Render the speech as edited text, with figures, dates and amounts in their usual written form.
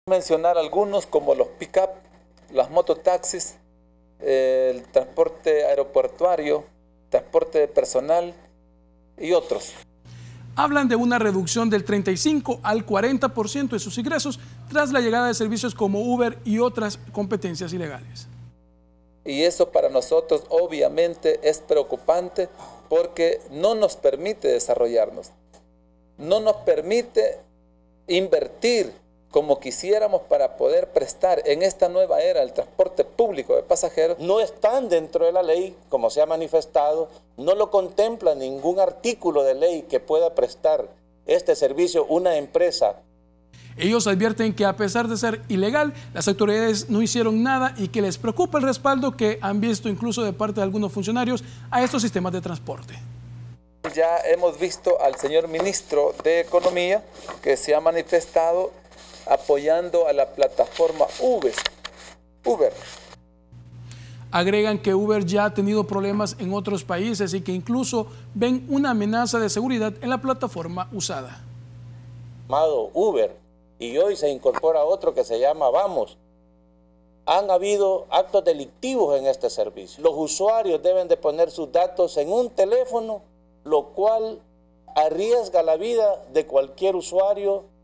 Mencionar algunos como los pick-up, las mototaxis, el transporte aeroportuario, transporte de personal y otros. Hablan de una reducción del 35 al 40% de sus ingresos tras la llegada de servicios como Uber y otras competencias ilegales. Y eso para nosotros obviamente es preocupante porque no nos permite desarrollarnos, no nos permite invertir como quisiéramos para poder prestar en esta nueva era el transporte público de pasajeros. No están dentro de la ley, como se ha manifestado, no lo contempla ningún artículo de ley que pueda prestar este servicio una empresa. Ellos advierten que a pesar de ser ilegal, las autoridades no hicieron nada y que les preocupa el respaldo que han visto incluso de parte de algunos funcionarios a estos sistemas de transporte. Ya hemos visto al señor ministro de Economía que se ha manifestado apoyando a la plataforma Uber. Agregan que Uber ya ha tenido problemas en otros países y que incluso ven una amenaza de seguridad en la plataforma usada. Llamado Uber, y hoy se incorpora otro que se llama Vamos. Han habido actos delictivos en este servicio. Los usuarios deben de poner sus datos en un teléfono, lo cual arriesga la vida de cualquier usuario